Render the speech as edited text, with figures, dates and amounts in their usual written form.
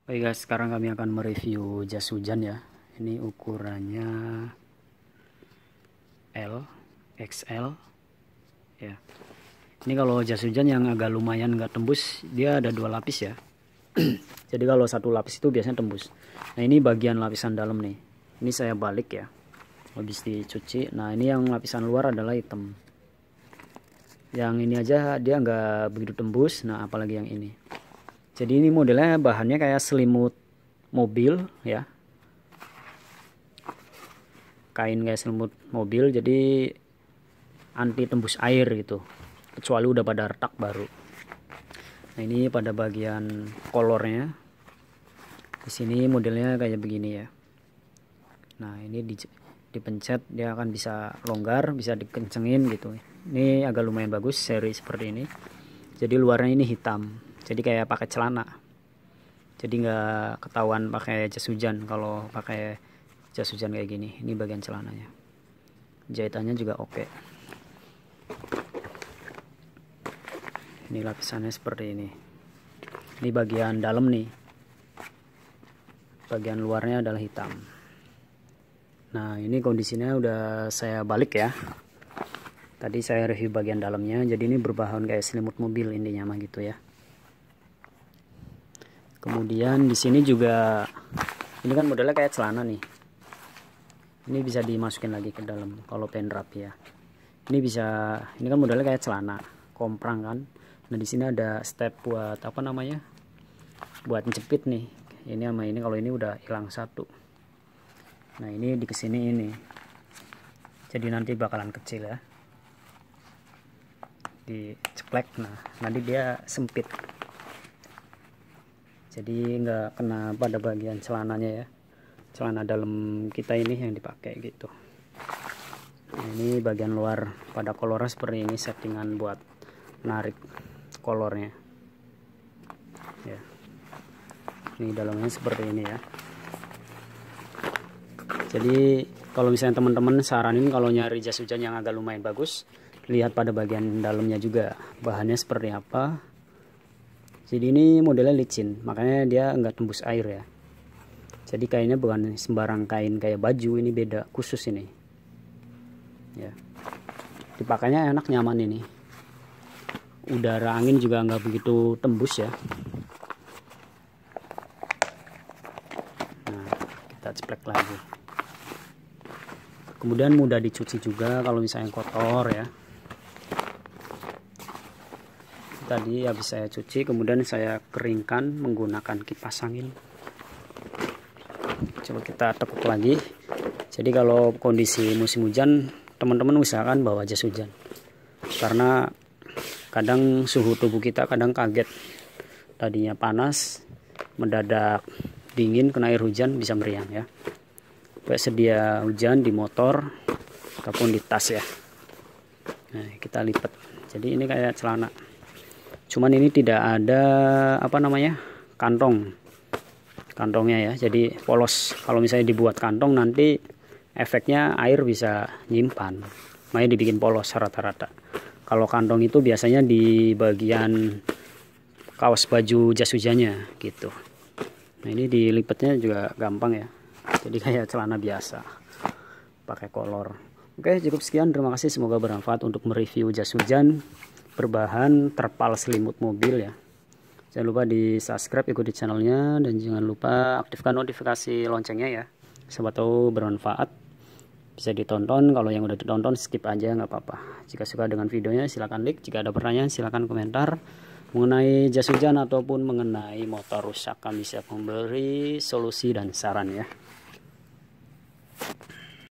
Oke guys, sekarang kami akan mereview jas hujan ya. Ini ukurannya L, XL ya. Ini kalau jas hujan yang agak lumayan nggak tembus, dia ada 2 lapis ya. Jadi kalau 1 lapis itu biasanya tembus. Nah ini bagian lapisan dalam nih. Ini saya balik ya, habis dicuci. Nah ini yang lapisan luar adalah hitam. Yang ini aja dia nggak begitu tembus. Nah apalagi yang ini. Jadi ini modelnya bahannya kayak selimut mobil ya. Kain kayak selimut mobil, jadi anti tembus air gitu. Kecuali udah pada retak baru. Nah ini pada bagian kolornya. Di sini modelnya kayak begini ya. Nah ini dipencet dia akan bisa longgar, bisa dikencengin gitu. Ini agak lumayan bagus seri seperti ini. Jadi luarnya ini hitam. Jadi kayak pakai celana. Jadi nggak ketahuan pakai jas hujan kalau pakai jas hujan kayak gini. Ini bagian celananya. Jahitannya juga oke. Ini lapisannya seperti ini. Ini bagian dalam nih. Bagian luarnya adalah hitam. Nah ini kondisinya udah saya balik ya. Tadi saya review bagian dalamnya. Jadi ini berbahan kayak selimut mobil intinya mah gitu ya. Kemudian di sini juga ini kan modelnya kayak celana nih. Ini bisa dimasukin lagi ke dalam kalau pengen rapi ya. Ini bisa, ini kan modelnya kayak celana, komprang kan. Nah di sini ada step buat apa namanya? Buat menjepit nih. Ini sama ini, kalau ini udah hilang satu. Nah ini di kesini ini. Jadi nanti bakalan kecil ya. Diceplek, nah nanti dia sempit. Jadi nggak kena pada bagian celananya ya, celana dalam kita ini yang dipakai gitu. Nah, ini bagian luar pada kolornya seperti ini, settingan buat narik kolornya ya. Ini dalamnya seperti ini ya. Jadi kalau misalnya teman-teman saranin kalau nyari jas hujan yang agak lumayan bagus, lihat pada bagian dalamnya juga bahannya seperti apa. Jadi ini modelnya licin, makanya dia nggak tembus air ya. Jadi kainnya bukan sembarang kain kayak baju, ini beda khusus ini. Ya, dipakainya enak, nyaman ini. Udara angin juga nggak begitu tembus ya. Nah, kita ceplek lagi. Kemudian mudah dicuci juga kalau misalnya kotor ya. Tadi habis saya cuci, kemudian saya keringkan menggunakan kipas angin. Coba kita tekuk lagi. Jadi kalau kondisi musim hujan, teman-teman usahakan bawa jas hujan, karena kadang suhu tubuh kita kadang kaget. Tadinya panas, mendadak dingin, kena air hujan bisa meriang ya. Baik sedia hujan di motor ataupun di tas ya. Nah kita lipat. Jadi ini kayak celana. Cuman ini tidak ada apa namanya, kantongnya ya, jadi polos. Kalau misalnya dibuat kantong nanti efeknya air bisa nyimpan, makanya dibikin polos rata-rata. Kalau kantong itu biasanya di bagian kaos baju jas hujannya gitu. Nah ini dilipatnya juga gampang ya, jadi kayak celana biasa pakai kolor. Oke, cukup sekian, terima kasih, semoga bermanfaat untuk mereview jas hujan berbahan terpal selimut mobil ya. Jangan lupa di subscribe, ikuti channelnya, dan jangan lupa aktifkan notifikasi loncengnya ya. Siapa tahu bermanfaat, bisa ditonton. Kalau yang udah ditonton skip aja nggak apa-apa. Jika suka dengan videonya silahkan like, jika ada pertanyaan silahkan komentar mengenai jas hujan ataupun mengenai motor rusak. Kami siap memberi solusi dan saran ya.